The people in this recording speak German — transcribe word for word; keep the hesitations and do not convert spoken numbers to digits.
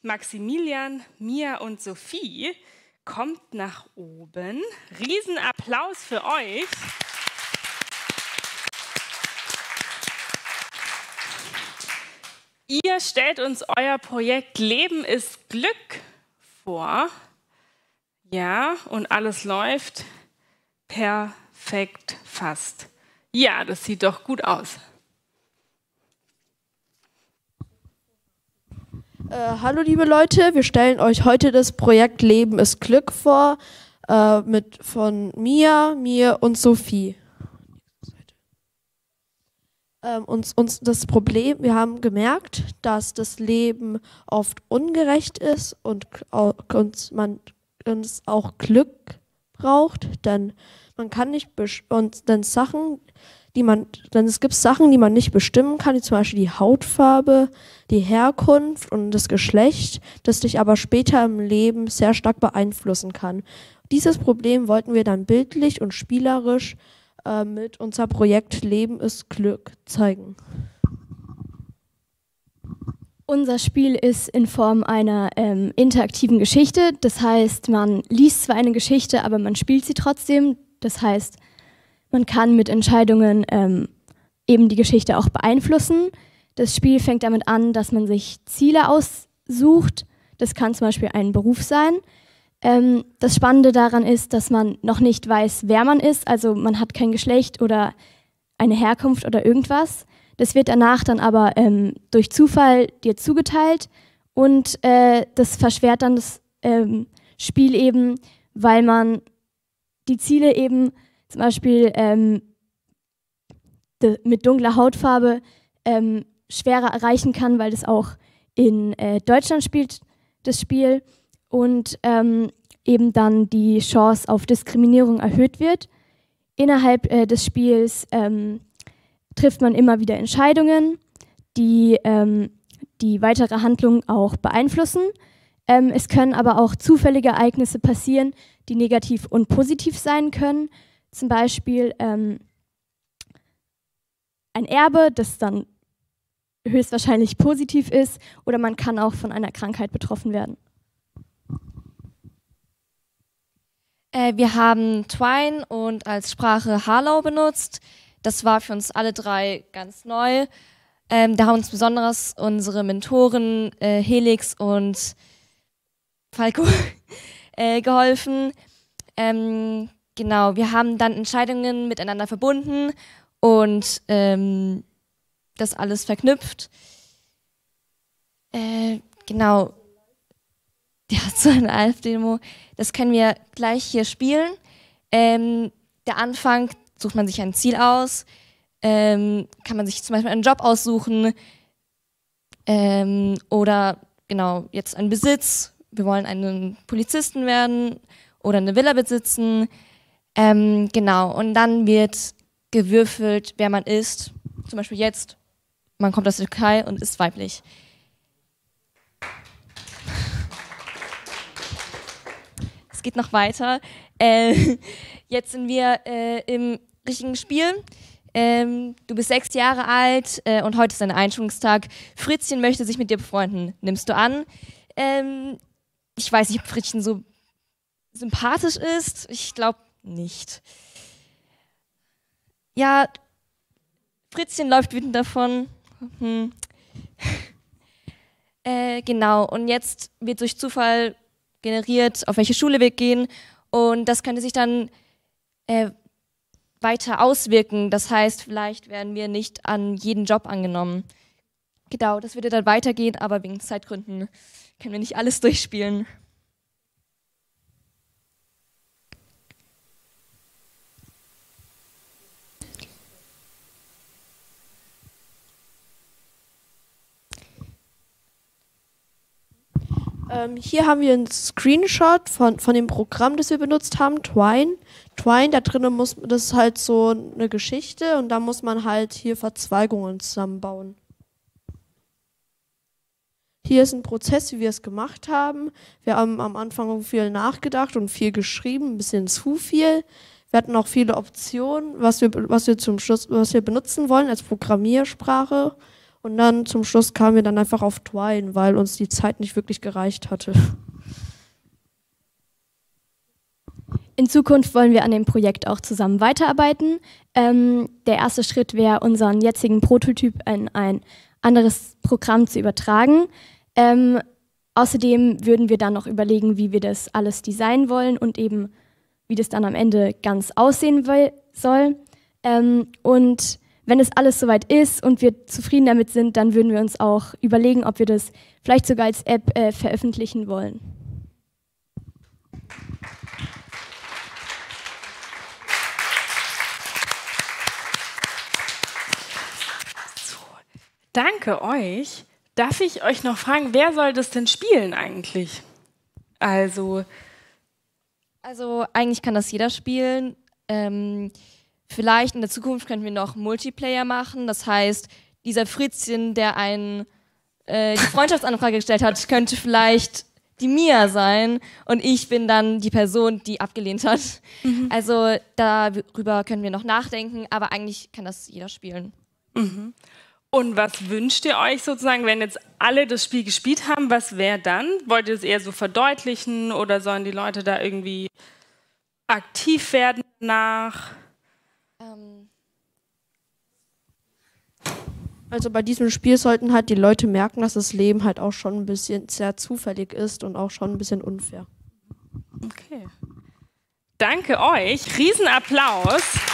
Maximilian, Mia und Sophie, kommt nach oben. Riesenapplaus für euch. Ihr stellt uns euer Projekt Leben ist Glück vor. Ja, und alles läuft perfekt fast. Ja, das sieht doch gut aus. Äh, hallo liebe Leute, wir stellen euch heute das Projekt Leben ist Glück vor, äh, mit von Mia, mir und Sophie. Ähm, uns, uns das Problem, wir haben gemerkt, dass das Leben oft ungerecht ist und uns, man uns auch Glück braucht, denn man kann nicht und dann Sachen, die man, denn es gibt Sachen, die man nicht bestimmen kann, wie zum Beispiel die Hautfarbe, die Herkunft und das Geschlecht, das dich aber später im Leben sehr stark beeinflussen kann. Dieses Problem wollten wir dann bildlich und spielerisch äh, mit unser Projekt Leben ist Glück zeigen. Unser Spiel ist in Form einer ähm, interaktiven Geschichte. Das heißt, man liest zwar eine Geschichte, aber man spielt sie trotzdem. Das heißt, man kann mit Entscheidungen ähm, eben die Geschichte auch beeinflussen. Das Spiel fängt damit an, dass man sich Ziele aussucht. Das kann zum Beispiel ein Beruf sein. Ähm, das Spannende daran ist, dass man noch nicht weiß, wer man ist. Also man hat kein Geschlecht oder eine Herkunft oder irgendwas. Das wird danach dann aber ähm, durch Zufall dir zugeteilt und äh, das verschwert dann das ähm, Spiel eben, weil man die Ziele eben zum Beispiel ähm, de, mit dunkler Hautfarbe ähm, schwerer erreichen kann, weil das auch in äh, Deutschland spielt, das Spiel, und ähm, eben dann die Chance auf Diskriminierung erhöht wird. Innerhalb äh, des Spiels ähm, trifft man immer wieder Entscheidungen, die ähm, die weitere Handlung auch beeinflussen. Ähm, es können aber auch zufällige Ereignisse passieren, die negativ und positiv sein können. Zum Beispiel ähm, ein Erbe, das dann höchstwahrscheinlich positiv ist, oder man kann auch von einer Krankheit betroffen werden. Äh, wir haben Twine und als Sprache Harlow benutzt. Das war für uns alle drei ganz neu. Ähm, da haben uns besonders unsere Mentoren äh, Helix und Falco äh, geholfen. Ähm, genau, wir haben dann Entscheidungen miteinander verbunden und ähm, das alles verknüpft. Äh, genau. Ja, so eine Alf-Demo. Das können wir gleich hier spielen. Ähm, der Anfang: sucht man sich ein Ziel aus, ähm, kann man sich zum Beispiel einen Job aussuchen ähm, oder genau, jetzt einen Besitz. Wir wollen einen Polizisten werden oder eine Villa besitzen. Ähm, genau, und dann wird gewürfelt, wer man ist. Zum Beispiel jetzt, man kommt aus der Türkei und ist weiblich. Es geht noch weiter. Äh, jetzt sind wir äh, im richtigen Spiel. Ähm, du bist sechs Jahre alt äh, und heute ist dein Einschulungstag. Fritzchen möchte sich mit dir befreunden. Nimmst du an? Ähm, ich weiß nicht, ob Fritzchen so sympathisch ist. Ich glaube nicht. Ja, Fritzchen läuft wütend davon. Hm. äh, genau, und jetzt wird durch Zufall generiert, auf welche Schule wir gehen. Und das könnte sich dann äh, weiter auswirken. Das heißt, vielleicht werden wir nicht an jeden Job angenommen. Genau, das würde dann weitergehen, aber wegen Zeitgründen können wir nicht alles durchspielen. Ähm, hier haben wir einen Screenshot von, von dem Programm, das wir benutzt haben, Twine. Twine, da drinnen muss, das ist halt so eine Geschichte und da muss man halt hier Verzweigungen zusammenbauen. Hier ist ein Prozess, wie wir es gemacht haben. Wir haben am Anfang viel nachgedacht und viel geschrieben, ein bisschen zu viel. Wir hatten auch viele Optionen, was wir, was wir zum Schluss, was wir benutzen wollen als Programmiersprache. Und dann zum Schluss kamen wir dann einfach auf Twine, weil uns die Zeit nicht wirklich gereicht hatte. In Zukunft wollen wir an dem Projekt auch zusammen weiterarbeiten. Ähm, der erste Schritt wäre, unseren jetzigen Prototyp in ein anderes Programm zu übertragen. Ähm, außerdem würden wir dann noch überlegen, wie wir das alles designen wollen und eben, wie das dann am Ende ganz aussehen soll. Ähm, und wenn es alles soweit ist und wir zufrieden damit sind, dann würden wir uns auch überlegen, ob wir das vielleicht sogar als App äh, veröffentlichen wollen. Danke euch. Darf ich euch noch fragen, wer soll das denn spielen eigentlich? Also, Also eigentlich kann das jeder spielen. Ähm, vielleicht in der Zukunft könnten wir noch Multiplayer machen. Das heißt, dieser Fritzchen, der einen äh, die Freundschaftsanfrage gestellt hat, könnte vielleicht die Mia sein und ich bin dann die Person, die abgelehnt hat. Mhm. Also darüber können wir noch nachdenken, aber eigentlich kann das jeder spielen. Mhm. Und was wünscht ihr euch sozusagen, wenn jetzt alle das Spiel gespielt haben? Was wäre dann? Wollt ihr es eher so verdeutlichen oder sollen die Leute da irgendwie aktiv werden danach? Ähm. Also bei diesem Spiel sollten halt die Leute merken, dass das Leben halt auch schon ein bisschen sehr zufällig ist und auch schon ein bisschen unfair. Okay. Danke euch. Riesenapplaus.